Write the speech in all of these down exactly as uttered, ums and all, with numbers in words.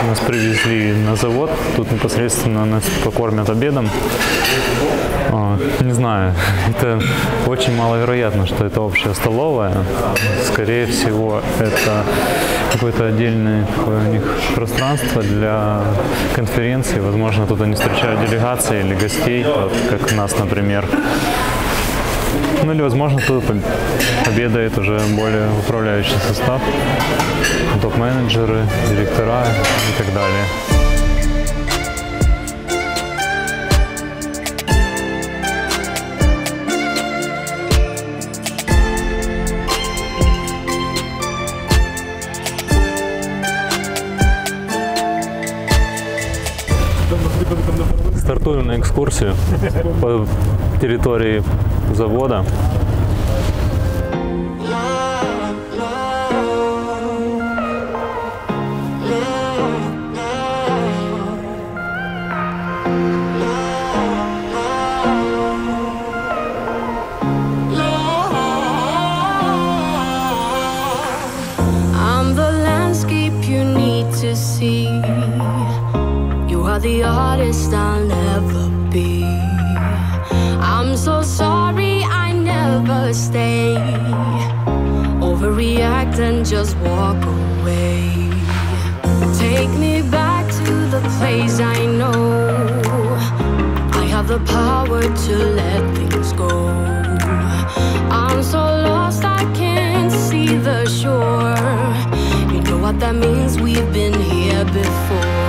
Нас привезли на завод, тут непосредственно нас покормят обедом. Не знаю, это очень маловероятно, что это общая столовая. Скорее всего, это какое-то отдельное такое у них пространство для конференции. Возможно, тут они встречают делегации или гостей, вот, как у нас, например. Ну или, возможно, тут обедает уже более управляющий состав, топ-менеджеры, директора и так далее. Стартую на экскурсию по территории завода. I'm the landscape you need to see. You are the artist I'll never be. I'm so sorry I never stay. Overreact and just walk away. Take me back to the place I know. I have the power to let things go. I'm so lost I can't see the shore. You know what that means, we've been here before.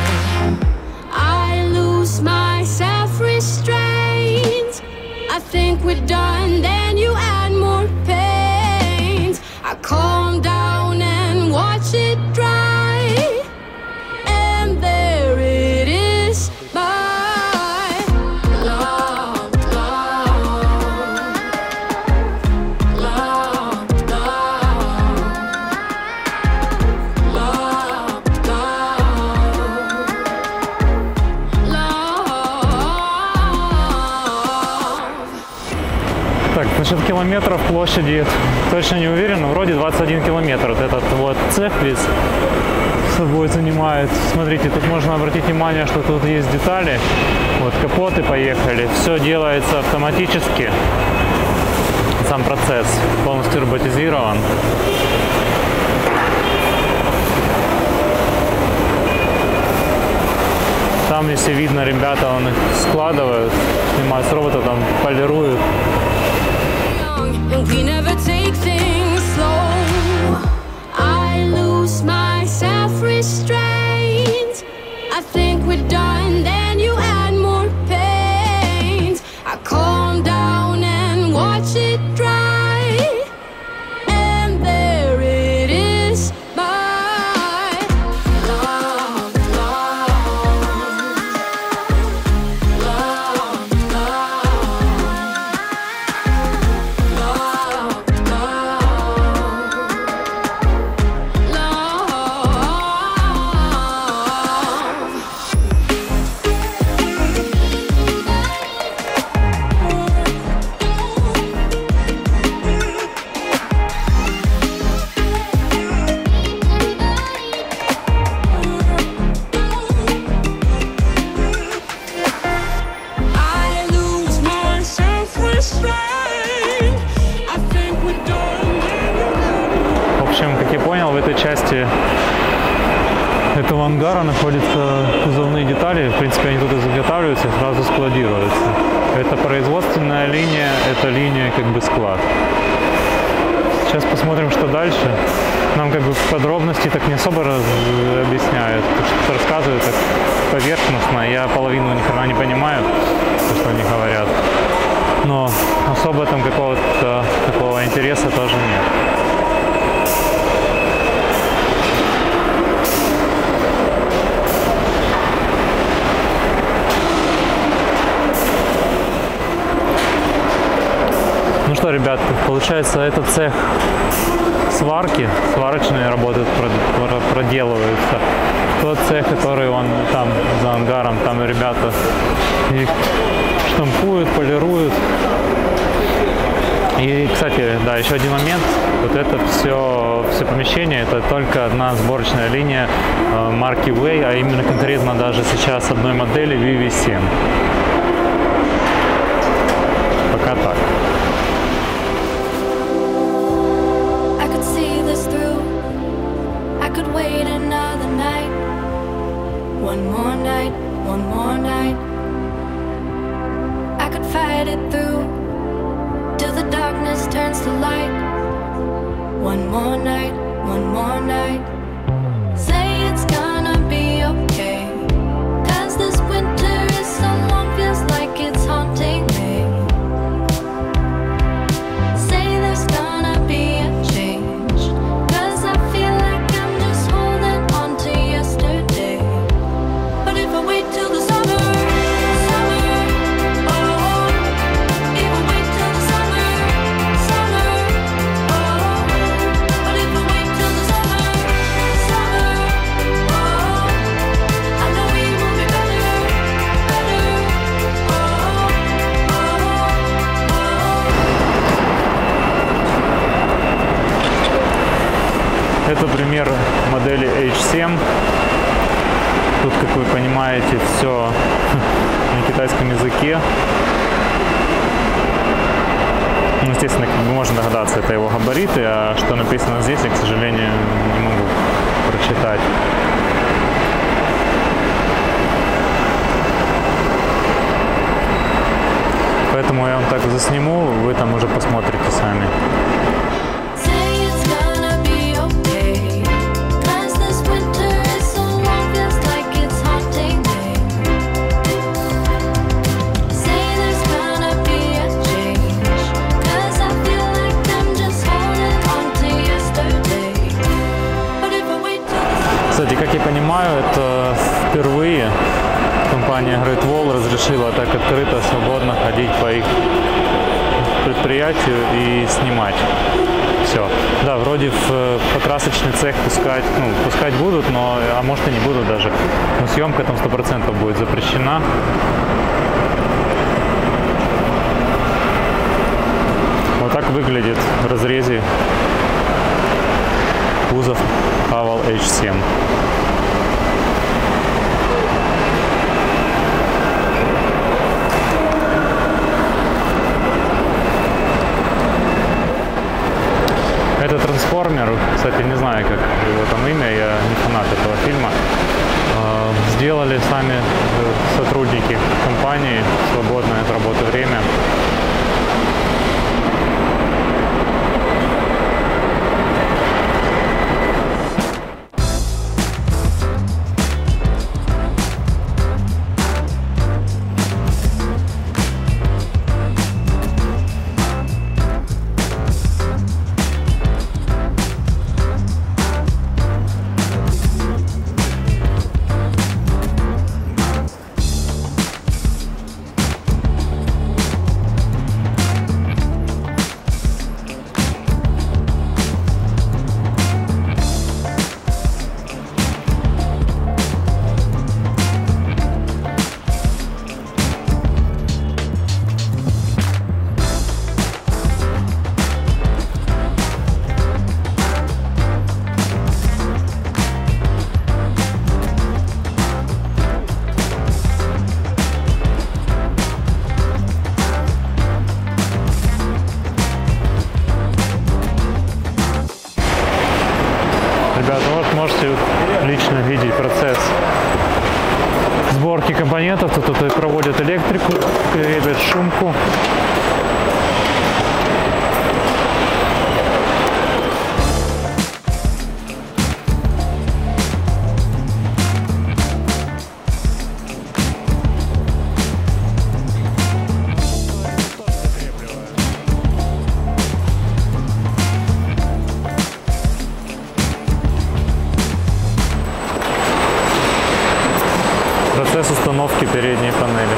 I lose my self-restraint. I think we're done, then you add more pain. I calm down and watch it dry. And there it is, my love, love, love, love, love, love. Так, насчет километров площади точно не уверен, но вроде двадцать один километр. Вот этот вот цех весь собой занимает. Смотрите, тут можно обратить внимание, что тут есть детали. Вот капоты поехали. Все делается автоматически. Сам процесс полностью роботизирован. Там, если видно, ребята, он их складывают, снимают с робота, там полируют. And we never take things slow. I lose my self-restraint. I think we're done, then you add more pain. I calm down and watch it dry. And there it is, my love, love, love, В общем, как я понял, в этой части этого ангара находятся кузовные детали. В принципе, они тут изготавливаются и сразу складируются. Это производственная линия, это линия как бы склад. Сейчас посмотрим, что дальше. Нам как бы подробности так не особо раз... объясняют. Что-то рассказывают так поверхностно. Я половину ни хрена не понимаю, то, что они говорят. Но особо там какого-то такого интереса тоже нет. Ну что, ребят, получается, это цех сварки, сварочные работы проделываются. Тот цех, который он там за ангаром, там ребята их штампуют, полируют. И, кстати, да, еще один момент. Вот это все, все помещение, это только одна сборочная линия э, марки Way, а именно конкретно даже сейчас одной модели ви ви семь. Пока так. One more night, one more night. I could fight it through till the darkness turns to light. One more night, one more night. Say it's gonna be okay, 'cause this winter is so long, feels like it's haunting me. Say there's gonna be a change, 'cause I feel like I'm just holding on to yesterday. But if I wait till the summer, summer, oh, if I wait till the summer, summer, oh, but if I wait till the summer, summer, oh, I know it will be better, better, oh, oh, oh. Это пример модели эйч семь. Тут, как вы понимаете, все на китайском языке. Ну, естественно, как бы можно догадаться, это его габариты, а что написано здесь, я, к сожалению, не могу прочитать. Поэтому я вам так засниму, вы там уже посмотрите сами. Кстати, как я понимаю, это впервые компания Great Wall разрешила так открыто, свободно ходить по их предприятию и снимать. Все. Да, вроде в покрасочный цех пускать, ну, пускать будут, но, а может и не будут даже. Но съемка там сто процентов будет запрещена. Вот так выглядит в разрезе кузов Haval эйч семь. Это трансформер, кстати, не знаю, как его там имя, я не фанат этого фильма. Сделали сами сотрудники компании в свободное от работы время. Ребята, вот можете лично видеть процесс сборки компонентов. Тут, тут проводят электрику, крепят шумку. Процесс установки передней панели.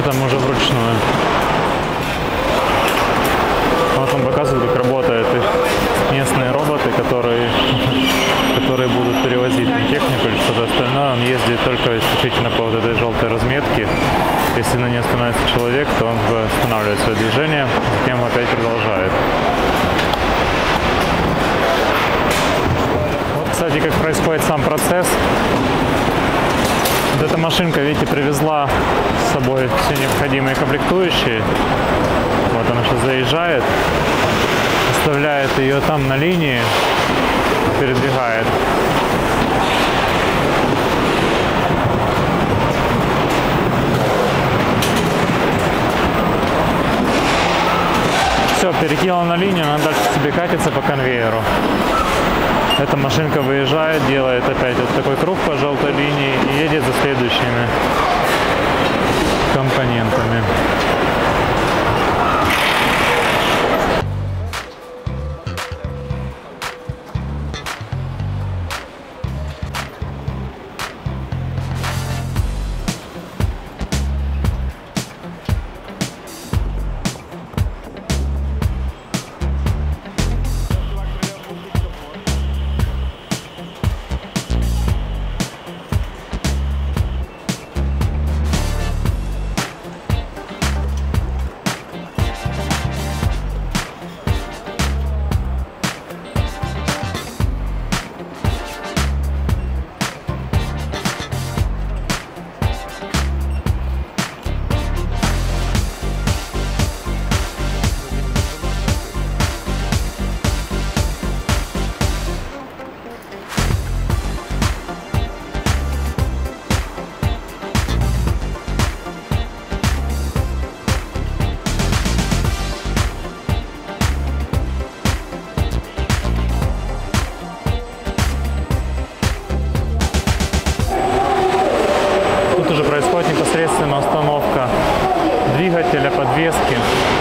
там уже вручную. Вот он показывает, как работают их местные роботы, которые, которые будут перевозить технику или что-то остальное. Он ездит только исключительно по вот этой желтой разметке. Если на ней становится человек, то он останавливает свое движение, затем опять продолжает. Вот, кстати, как происходит сам процесс. Вот эта машинка, видите, привезла с собой все необходимые комплектующие. Вот она сейчас заезжает, оставляет ее там на линии, передвигает. Все, перекинула на линию, она дальше себе катится по конвейеру. Эта машинка выезжает, делает опять вот такой круг по желтой линии и едет за следующими компонентами. Непосредственно установка двигателя, подвески.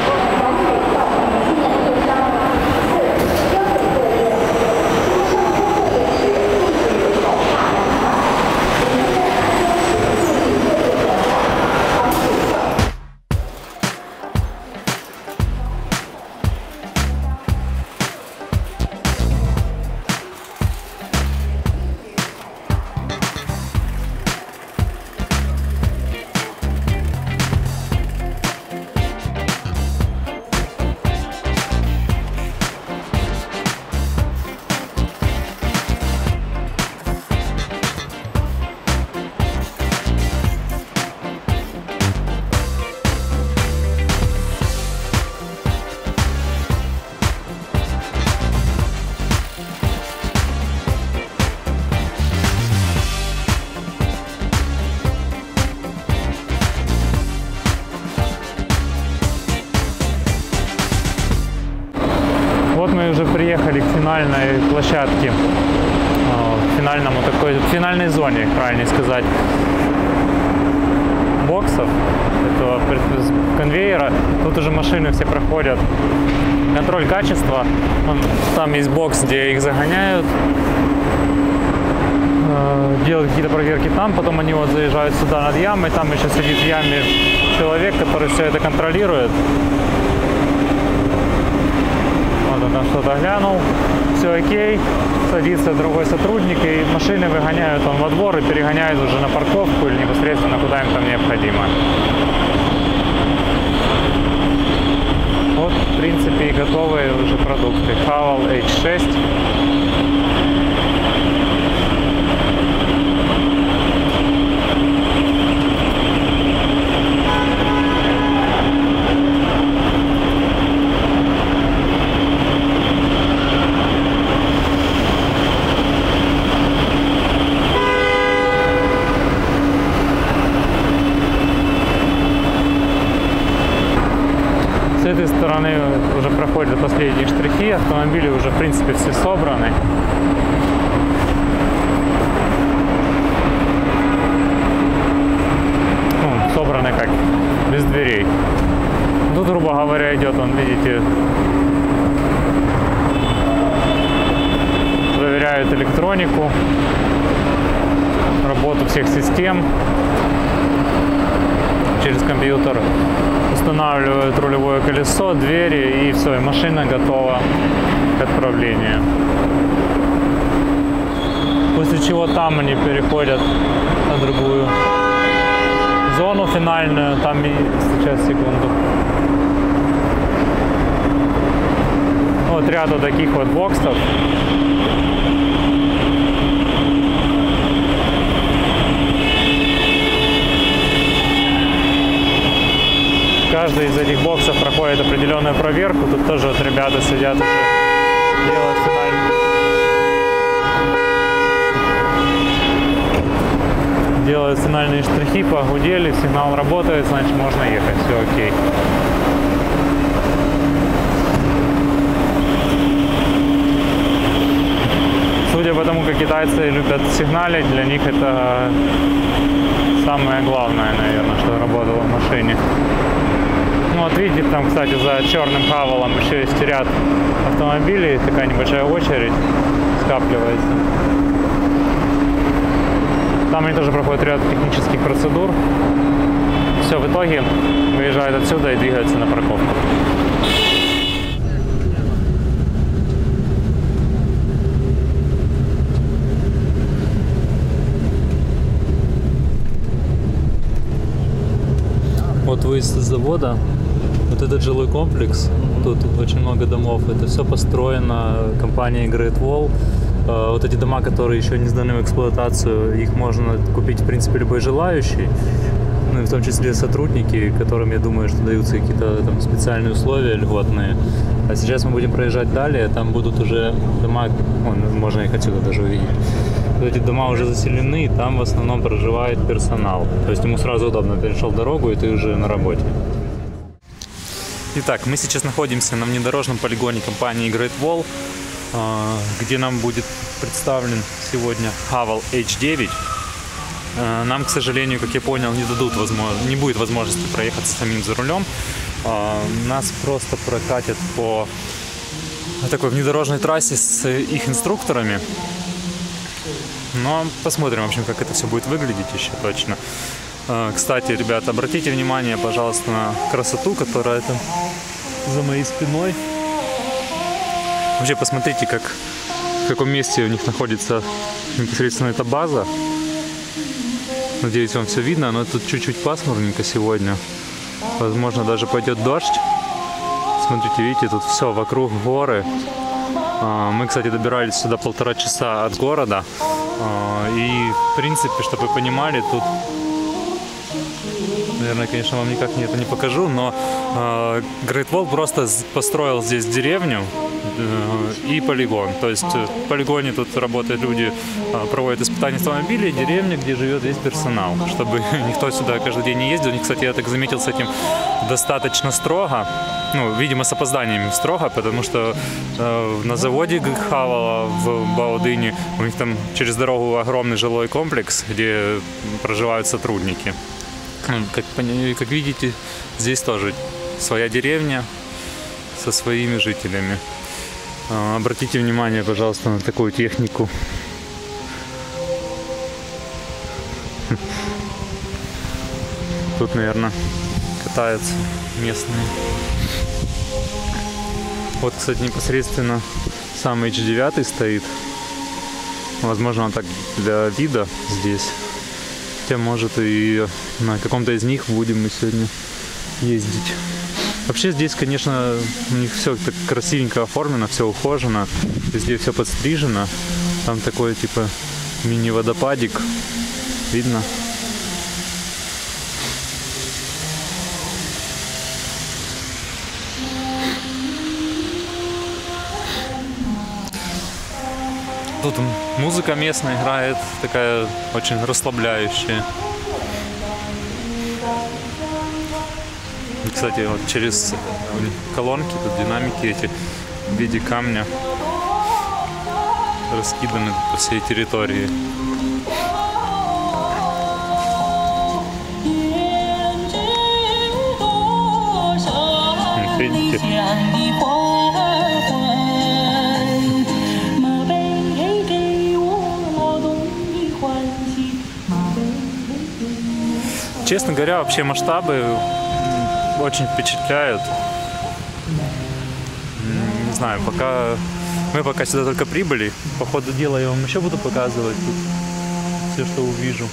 Вот мы уже приехали к финальной площадке, к финальному такой, к финальной зоне, правильно сказать, боксов этого конвейера. Тут уже машины все проходят контроль качества. Там есть бокс, где их загоняют, делают какие-то проверки там, потом они вот заезжают сюда над ямой, там еще сидит в яме человек, который все это контролирует. Вот он там что-то глянул, все окей, садится другой сотрудник, и машины выгоняют он во двор и перегоняют уже на парковку или непосредственно куда им там необходимо. Вот, в принципе, и готовые уже продукты. Haval эйч шесть. С этой стороны уже проходят последние штрихи, автомобили уже в принципе все собраны. Ну, собраны как, без дверей. Тут, грубо говоря, идет, он, видите, проверяют электронику, работу всех систем. через компьютер устанавливают рулевое колесо, двери, и все, и машина готова к отправлению. После чего там они переходят на другую зону финальную. Там и сейчас, секунду. Вот ряд вот таких вот боксов. Каждый из этих боксов проходит определенную проверку. Тут тоже вот ребята сидят уже, делают финальную. Делают финальные штрихи, погудели, сигнал работает, значит можно ехать, все окей. Судя по тому, как китайцы любят сигналить, для них это самое главное, наверное, что работало в машине. Ну вот видите, там, кстати, за черным Хавалом еще есть ряд автомобилей, такая небольшая очередь скапливается. Там они тоже проходят ряд технических процедур. Все, в итоге выезжают отсюда и двигаются на парковку. Вот выезд из завода. Вот этот жилой комплекс, тут очень много домов, это все построено компанией Great Wall. Вот эти дома, которые еще не сданы в эксплуатацию, их можно купить, в принципе, любой желающий. Ну и в том числе сотрудники, которым, я думаю, что даются какие-то там специальные условия льготные. А сейчас мы будем проезжать далее, там будут уже дома, вон, можно их отсюда даже увидеть. Вот эти дома уже заселены, и там в основном проживает персонал. То есть ему сразу удобно, перешел дорогу, и ты уже на работе. Итак, мы сейчас находимся на внедорожном полигоне компании Great Wall, где нам будет представлен сегодня Haval эйч девять. Нам, к сожалению, как я понял, не дадут возможности, не будет возможности проехаться самим за рулем. Нас просто прокатят по такой внедорожной трассе с их инструкторами. Но посмотрим, в общем, как это все будет выглядеть еще точно. Кстати, ребята, обратите внимание, пожалуйста, на красоту, которая там за моей спиной. Вообще, посмотрите, как, в каком месте у них находится непосредственно эта база. Надеюсь, вам все видно, но тут чуть-чуть пасмурненько сегодня. Возможно, даже пойдет дождь. Смотрите, видите, тут все вокруг горы. Мы, кстати, добирались сюда полтора часа от города. И, в принципе, чтобы вы понимали, тут... Наверное, конечно, вам никак это не покажу, но э, Great Wall просто построил здесь деревню э, и полигон. То есть в полигоне тут работают люди, э, проводят испытания автомобилей, деревня, где живет весь персонал, чтобы никто сюда каждый день не ездил. Кстати, я так заметил, с этим достаточно строго, ну, видимо, с опозданиями строго, потому что э, на заводе Хавала в Баодыне у них там через дорогу огромный жилой комплекс, где проживают сотрудники. Как, как видите, здесь тоже своя деревня со своими жителями. Обратите внимание, пожалуйста, на такую технику. Тут, наверное, катаются местные. Вот, кстати, непосредственно сам эйч девять стоит. Возможно, он так для вида здесь. Хотя, может, и на каком-то из них будем мы сегодня ездить. Вообще здесь, конечно, у них все так красивенько оформлено, все ухожено. Везде все подстрижено. Там такой, типа, мини-водопадик. Видно? Тут музыка местная играет, такая очень расслабляющая. И, кстати, вот через колонки, тут динамики эти в виде камня раскиданы по всей территории. Вот видите? честно говоря, вообще масштабы очень впечатляют. Не знаю, пока мы пока сюда только прибыли. По ходу дела я вам еще буду показывать тут все, что увижу.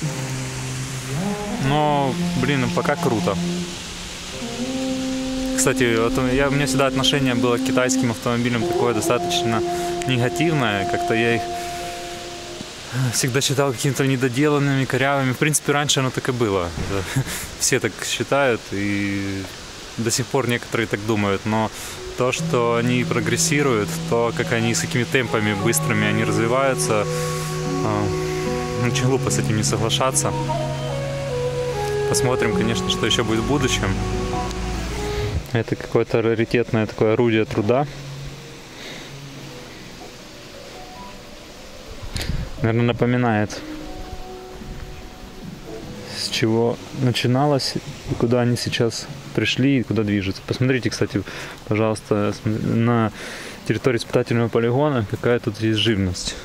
Но, блин, пока круто. Кстати, вот я, у меня всегда отношение было к китайским автомобилям такое достаточно негативное. Как-то я их всегда считал какими-то недоделанными, корявыми. В принципе, раньше оно так и было. Все так считают, и до сих пор некоторые так думают. Но то, что они прогрессируют, то, как они, с какими темпами быстрыми они развиваются, очень глупо с этим не соглашаться. Посмотрим, конечно, что еще будет в будущем. Это какое-то раритетное такое орудие труда. Наверное, напоминает, с чего начиналось и куда они сейчас пришли и куда движутся. Посмотрите, кстати, пожалуйста, на территории испытательного полигона, какая тут есть живность.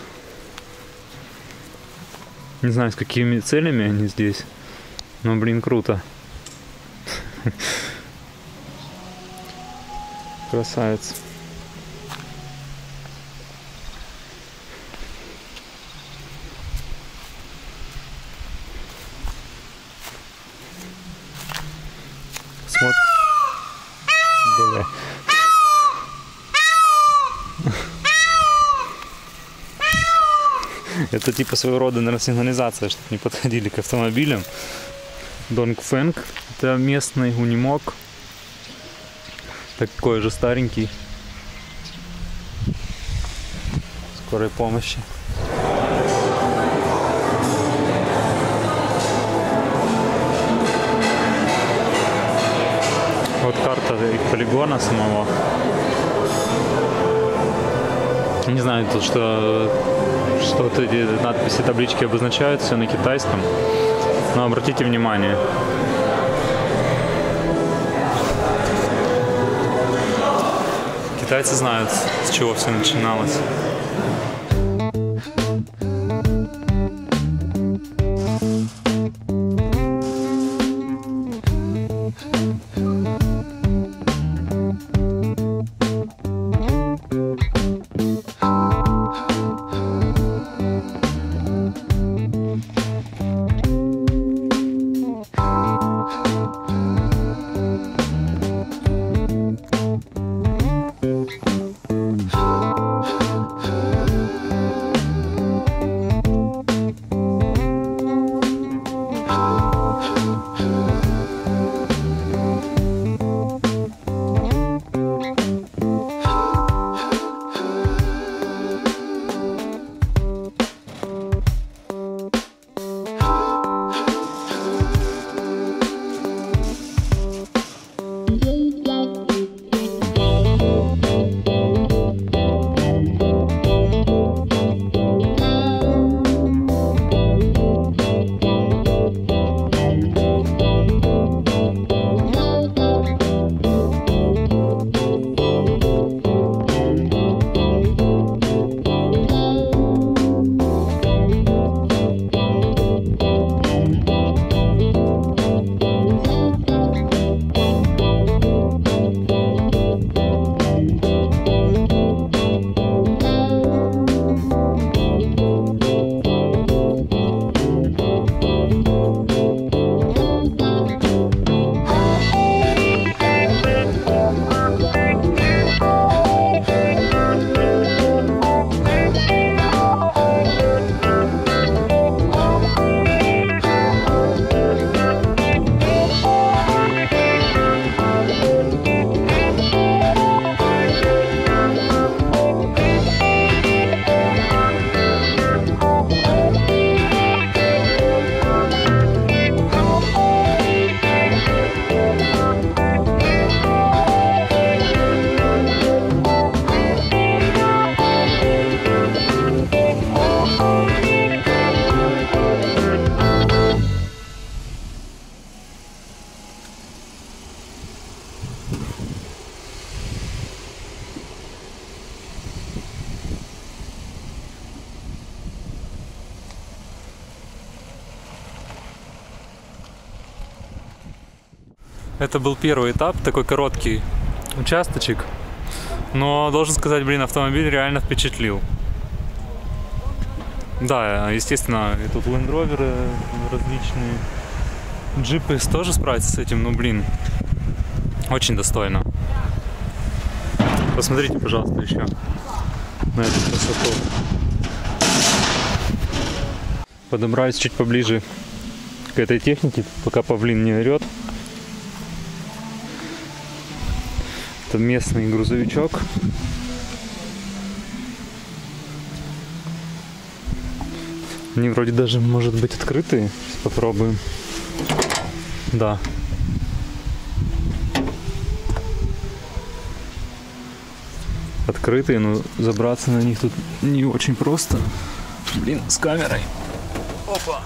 Не знаю, с какими целями они здесь, но, блин, круто. Красавец. Смотри. Бля. Это типа своего рода, наверное, сигнализация, чтобы не подходили к автомобилям. Донгфэнг. Это местный унимок. Такой же старенький. Скорой помощи. Вот карта их полигона самого. Не знаю, тут что, что эти надписи, таблички обозначают, все на китайском. Но обратите внимание. Китайцы знают, с чего все начиналось. Это был первый этап, такой короткий участочек. Но, должен сказать, блин, автомобиль реально впечатлил. Да, естественно, и тут Land Rover различные, джипы тоже справятся с этим, но, блин, очень достойно. Посмотрите, пожалуйста, еще на эту красоту. Подобраюсь чуть поближе к этой технике, пока павлин не орет. Это местный грузовичок. Они вроде даже, может быть, открытые. Сейчас попробуем. Да. Открытые, но забраться на них тут не очень просто. Блин, с камерой. Опа.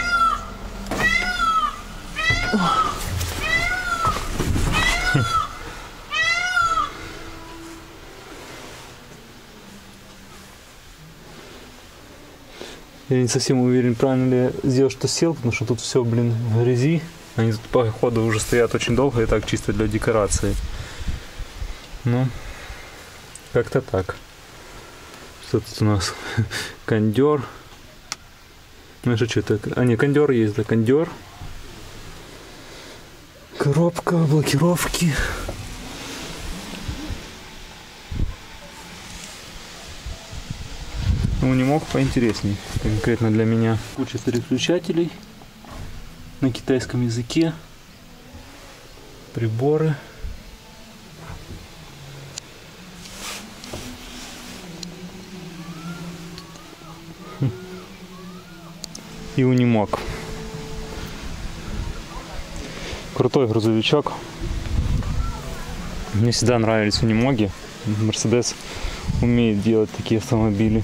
Я не совсем уверен, правильно ли я сделал, что сел, потому что тут все, блин, в грязи. Они тут, походу, уже стоят очень долго и так чисто для декорации. Ну, как-то так. Что тут у нас? Кондер. Ну, что это? А, не, кондер есть, да, кондер. Коробка, блокировки. Ну, не мог поинтересней, конкретно для меня. Куча переключателей на китайском языке, приборы. И унимог. Крутой грузовичок. Мне всегда нравились унимоги. Mercedes умеет делать такие автомобили.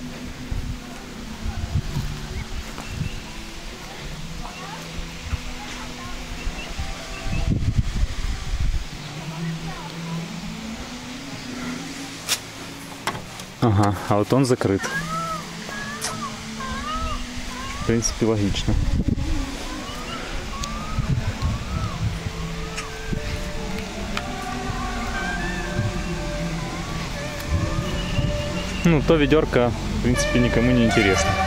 Ага, а вот он закрыт. В принципе, логично. Ну, то ведерко, в принципе, никому не интересно.